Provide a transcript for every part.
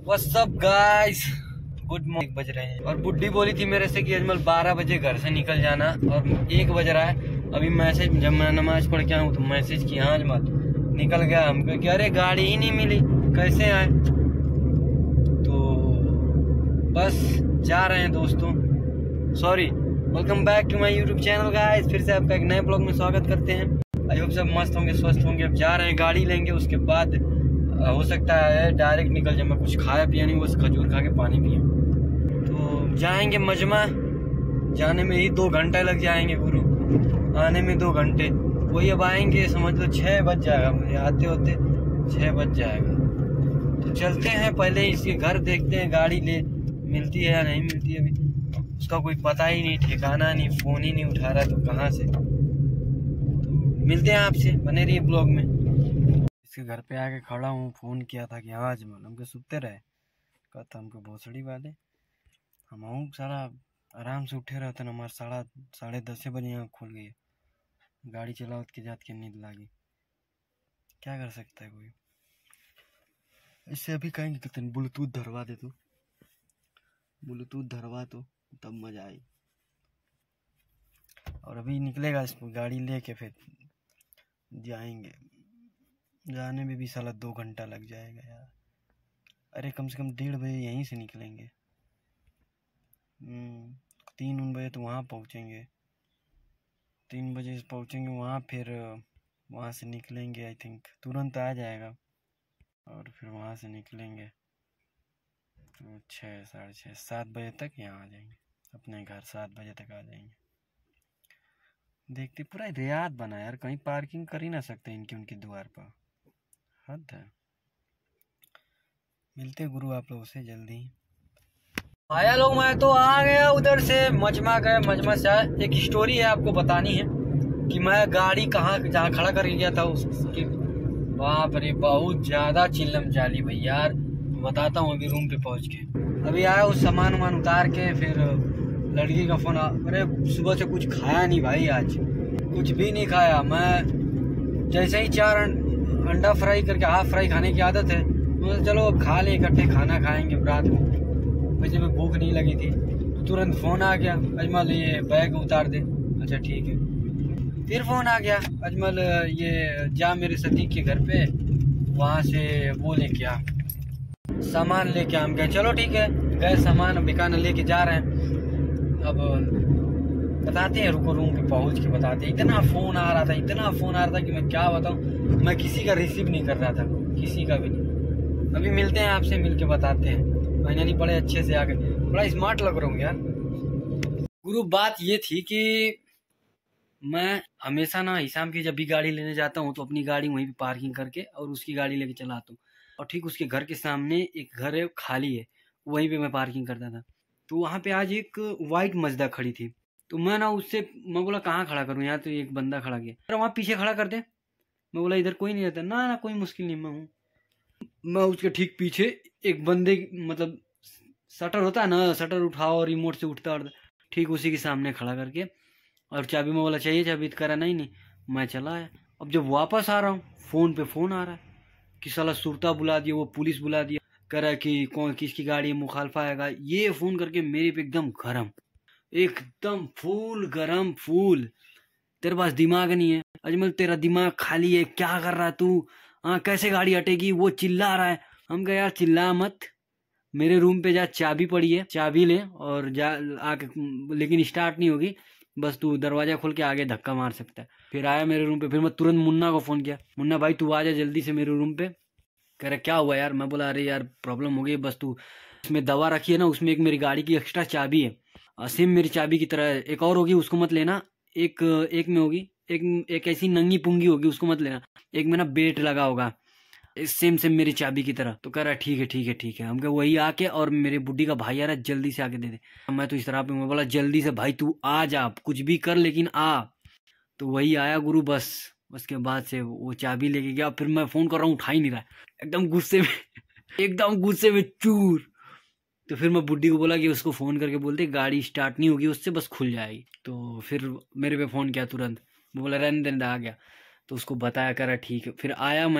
What's up guys, good morning बज रहे हैं। और बुड्ढी बोली थी मेरे से कि अजमल 12 बजे घर से निकल जाना, और 1 बज रहा है। अभी मैसेज, जब मैं नमाज पढ़ के आऊँ तो मैसेज किया, हाँ अजमल निकल गया। हमको कि अरे गाड़ी ही नहीं मिली, कैसे आए। तो बस जा रहे हैं दोस्तों। Sorry, welcome back to my YouTube channel guys. फिर से आपका एक नए ब्लॉग में स्वागत करते हैं। आई होप सब मस्त होंगे, स्वस्थ होंगे। अब जा रहे हैं, गाड़ी लेंगे, उसके बाद हो सकता है डायरेक्ट निकल जाए। मैं कुछ खाया पिया नहीं, बस खजूर खा के पानी पिया। तो जाएंगे मजमा। जाने में ही 2 घंटे लग जाएंगे गुरु, आने में 2 घंटे। वही अब आएंगे समझ लो 6 बज जाएगा, मुझे आते होते 6 बज जाएगा। तो चलते हैं, पहले इसके घर देखते हैं, गाड़ी ले मिलती है या नहीं मिलती है। अभी उसका कोई पता ही नहीं, ठिकाना नहीं, फोन ही नहीं उठा रहा, तो कहाँ से। तो मिलते हैं आपसे, बने रहिए ब्लॉग में। इसके घर पे आके खड़ा हूँ, फोन किया था कि हाँ अजमल हमको सुते रहे। कहता हमको भोसड़ी वाले, हम आऊँ सारा आराम से उठे रहते ना। हमारे 10:30 बजे आँख खुल गई, गाड़ी चलावत के जात के नींद लागी। क्या कर सकता है कोई। इससे अभी कहेंगे कि तुम ब्लूटूथ धरवा दे, तो ब्लूटूथ धरवा तो तब मजा आई। और अभी निकलेगा इस गाड़ी लेके, फिर जाएंगे। जाने में भी साला 2 घंटा लग जाएगा यार। अरे कम से कम 1:30 बजे यहीं से निकलेंगे। 3 बजे तो वहाँ पहुँचेंगे। 3 बजे से पहुँचेंगे वहाँ, फिर वहाँ से निकलेंगे। आई थिंक तुरंत आ जाएगा, और फिर वहाँ से निकलेंगे तो 6, साढ़े 6, 7 बजे तक यहाँ आ जाएंगे अपने घर। 7 बजे तक आ जाएंगे। देखते, पूरा रियाद बना यार, कहीं पार्किंग कर ही ना सकते इनकी उनके द्वार पर। हद है। मिलते गुरु आप लोगों से जल्दी। आया लोग, मैं तो आ गया उधर से, मजमा गए। मजमा से आया, एक स्टोरी है आपको बतानी है कि मैं गाड़ी जहाँ खड़ा कर गया था उसकी, बाप रे बहुत ज्यादा चिल्लम चाली भाई यार। बताता हूँ अभी रूम पे पहुँच के। अभी आया, उस सामान वामान उतार के, फिर लड़की का फोन। अरे सुबह से कुछ खाया नहीं भाई, आज कुछ भी नहीं खाया। मैं जैसे ही 4 अंडा फ्राई करके, हाफ फ्राई खाने की आदत है, तो चलो अब खा ले, इकट्ठे खाना खाएंगे रात में। वैसे में भूख नहीं लगी थी, तो तुरंत फोन आ गया, अजमल ये बैग उतार दे। अच्छा ठीक है। फिर फोन आ गया, अजमल ये जा मेरे सतीक के घर पे, वहाँ से वो लेके आ, सामान लेके आ। हम गए, चलो ठीक है। गए, सामान बिकाना लेके जा रहे हैं। अब बताते हैं, रुको रूम पे पहुँच के बताते हैं। इतना फोन आ रहा था, इतना फोन आ रहा था कि मैं क्या बताऊँ। मैं किसी का रिसीव नहीं कर रहा था, किसी का भी नहीं। अभी मिलते हैं आपसे, मिल के बताते हैं। फाइनली बड़े अच्छे से आ गए, बड़ा स्मार्ट लग रहा हूँ यार गुरु। बात ये थी कि मैं हमेशा ना हिसाम की जब भी गाड़ी लेने जाता हूँ तो अपनी गाड़ी वहीं पे पार्किंग करके और उसकी गाड़ी लेके चला आता हूँ। और ठीक उसके घर के सामने एक घर है, खाली है, वहीं पे मैं पार्किंग करता था। तो वहाँ पे आज एक वाइट मजदा खड़ी थी। तो मैं ना उससे, मैं बोला कहाँ खड़ा करूँ, यहाँ तो एक बंदा खड़ा गया, अरे वहाँ पीछे खड़ा कर दे। मैं बोला इधर कोई नहीं रहता। ना ना कोई मुश्किल नहीं, मैं हूँ। मैं उसके ठीक पीछे एक बंदे, मतलब शटर होता है ना, शटर उठाओ और रिमोट से उठता है, ठीक उसी के सामने खड़ा करके। और चाबी में बोला चाहिए, चाबी तो करा नहीं। मैं चला आया। अब जब वापस आ रहा हूँ, फोन पे फोन आ रहा है कि साला सुरता बुला दिया, वो पुलिस बुला दिया, कह रहा है कि कौन किसकी गाड़ी मुखालफा आएगा। ये फोन करके मेरे पे एकदम गरम, एकदम फूल गरम फूल। तेरे पास दिमाग नहीं है अजमल, तेरा दिमाग खाली है, क्या कर रहा तू, हाँ कैसे गाड़ी हटेगी। वो चिल्ला रहा है। हम कहे यार चिल्ला मत, मेरे रूम पे जा, चाबी पड़ी है, चाबी ले और जा आके, लेकिन स्टार्ट नहीं होगी, बस तू दरवाजा खोल के आगे धक्का मार सकता है। फिर आया मेरे रूम पे। फिर मैं तुरंत मुन्ना को फोन किया, मुन्ना भाई तू आ जा जल्दी से मेरे रूम पे। कह रहा क्या हुआ यार। मैं बोला अरे यार प्रॉब्लम हो गई, बस तू उसमें दवा रखी है ना, उसमें एक मेरी गाड़ी की एक्स्ट्रा चाबी है, सेम मेरी चाबी की तरह। एक और होगी, उसको मत लेना। एक में होगी, एक ऐसी नंगी पुंगी होगी, उसको मत लेना। एक में ना बेट लगा होगा, सेम सेम मेरी चाबी की तरह। तो कह रहा है ठीक है ठीक है ठीक है। हम कहे वही आके, और मेरे बुड्ढी का भाई आ रहा है, जल्दी से आके दे दे। मैं तो इस तरह पे, मैं बोला जल्दी से भाई तू आ जा, कुछ भी कर लेकिन आ। तो वही आया गुरु। बस उसके बाद से वो चाबी लेके गया। फिर मैं फोन कर रहा हूँ, उठा ही नहीं रहा, एकदम गुस्से में एकदम गुस्से में चूर। तो फिर मैं बुड्ढी को बोला कि उसको फोन करके बोलते गाड़ी स्टार्ट नहीं होगी उससे, बस खुल जाएगी। तो फिर मेरे पे फोन किया तुरंत। मैं बोला रहने देने, आ गया। तो उसको बताया, करा ठीक है। फिर आया मैं,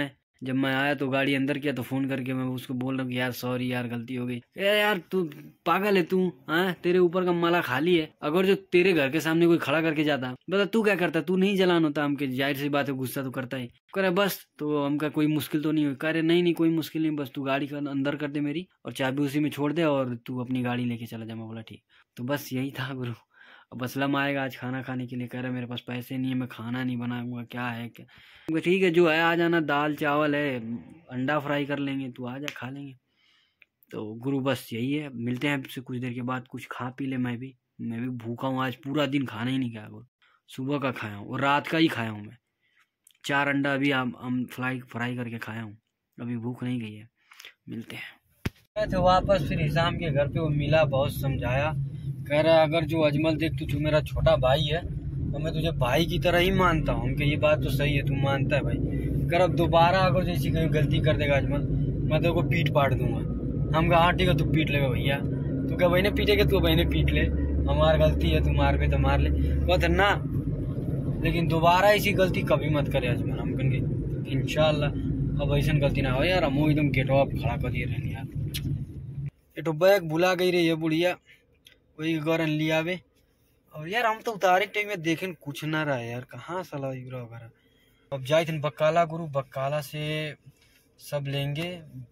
जब मैं आया तो गाड़ी अंदर किया तो फ़ोन करके मैं उसको बोल रहा हूँ कि यार सॉरी यार गलती हो गई। यार तू पागल है तू, हाँ तेरे ऊपर का माला खाली है। अगर जो तेरे घर के सामने कोई खड़ा करके जाता बता तू क्या करता, तू नहीं जलान होता हमके, जाहिर सी बात है गुस्सा तो करता ही। करे बस तो हमका कोई मुश्किल तो नहीं हुई। कह रहे नहीं कोई मुश्किल नहीं, बस तू गाड़ी का अंदर कर दे मेरी और चाबी उसी में छोड़ दे और तू अपनी गाड़ी लेके चला जा। मैं बोला ठीक। तो बस यही था गुरु। अब असलम आएगा आज खाना खाने के लिए, कह रहा है मेरे पास पैसे नहीं है, मैं खाना नहीं बनाऊंगा, क्या है क्या। ठीक है जो है आ जाना, दाल चावल है, अंडा फ्राई कर लेंगे, तू आ जा खा लेंगे। तो गुरु बस यही है, मिलते हैं आपसे कुछ देर के बाद, कुछ खा पी ले। मैं भी भूखा हूँ, आज पूरा दिन खाना ही नहीं खाया गुरु। सुबह का खाया हूँ और रात का ही खाया हूँ मैं। 4 अंडा अभी हम फ्राई करके खाया हूँ, अभी भूख नहीं गई है। मिलते हैं। तो वापस फिर हिसाम के घर पे वो मिला, बहुत समझाया, कह रहा अगर जो अजमल देख तू मेरा छोटा भाई है तो मैं तुझे भाई की तरह ही मानता हूँ। उनके ये बात तो सही है, तू मानता है भाई। कर अब दोबारा अगर जैसी कहीं गलती कर देगा अजमल, मैं तेरे को पीट पाट दूंगा। हम कहा हाँ ठीक है तू पीट लेगा भैया, तू क्या बहने पीटेगा, तू बहने पीट ले, हमारी गलती है, तू मार पे तो मार ले बहुत ना, लेकिन दोबारा ऐसी गलती कभी मत करे अजमल। हम कहेंगे इंशाल्लाह अब ऐसा गलती ना हो यार। हम एकदम गेटवा पे खड़ा कर दिए रहने यार। ये तो बैग भुला गई रही है बुढ़िया, वही गरन लिया वे। और यार हम तो उतारे टाइम में देखे कुछ ना रहा यार, कहाँ साला यूरा वगैरह। अब जाए थे बक्काला गुरु, बक्काला से सब लेंगे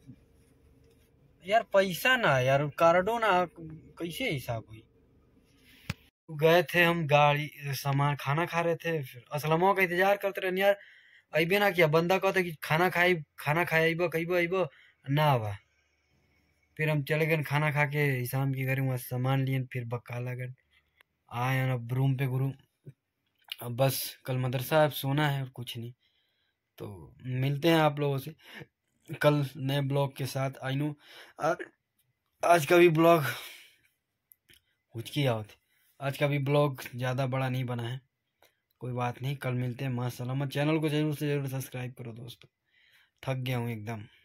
यार, पैसा ना यार, कार्डो ना, कैसे हिसाब हुई। गए थे हम, गाड़ी सामान खाना खा रहे थे, फिर असलमों का इंतजार करते रहे यार, अबे ना किया। बंदा कहता कि खाना खाए अबो ना आवा। फिर हम चले गए खाना खा के हिसाम के घर, वहाँ सामान लिए, फिर बक्काला गए आए अब रूम पे गुरु। अब बस कल मदरसा अब सोना है और कुछ नहीं। तो मिलते हैं आप लोगों से कल नए ब्लॉग के साथ। आई नो आज का भी ब्लॉग आज का भी ब्लॉग ज़्यादा बड़ा नहीं बना है, कोई बात नहीं। कल मिलते हैं, मां सलामत। चैनल को जरूर से जरूर सब्सक्राइब करो दोस्तों, थक गया हूँ एकदम।